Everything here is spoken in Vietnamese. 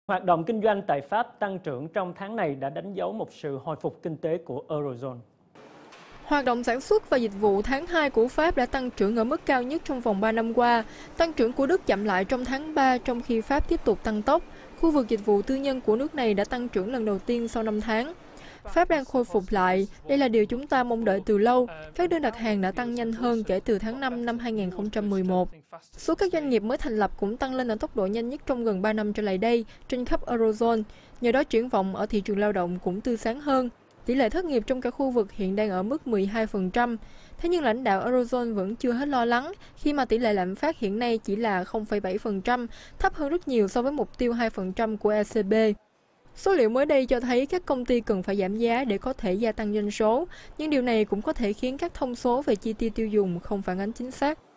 Hoạt động kinh doanh tại Pháp tăng trưởng trong tháng này đã đánh dấu một sự hồi phục kinh tế của Eurozone. Hoạt động sản xuất và dịch vụ tháng 2 của Pháp đã tăng trưởng ở mức cao nhất trong vòng 3 năm qua. Tăng trưởng của Đức chậm lại trong tháng 3 trong khi Pháp tiếp tục tăng tốc. Khu vực dịch vụ tư nhân của nước này đã tăng trưởng lần đầu tiên sau 5 tháng. Pháp đang khôi phục lại, đây là điều chúng ta mong đợi từ lâu. Các đơn đặt hàng đã tăng nhanh hơn kể từ tháng 5 năm 2011. Số các doanh nghiệp mới thành lập cũng tăng lên ở tốc độ nhanh nhất trong gần 3 năm trở lại đây trên khắp Eurozone. Nhờ đó triển vọng ở thị trường lao động cũng tươi sáng hơn. Tỷ lệ thất nghiệp trong cả khu vực hiện đang ở mức 12%. Thế nhưng lãnh đạo Eurozone vẫn chưa hết lo lắng khi mà tỷ lệ lạm phát hiện nay chỉ là 0,7%, thấp hơn rất nhiều so với mục tiêu 2% của ECB. Số liệu mới đây cho thấy các công ty cần phải giảm giá để có thể gia tăng doanh số, nhưng điều này cũng có thể khiến các thông số về chi tiêu tiêu dùng không phản ánh chính xác.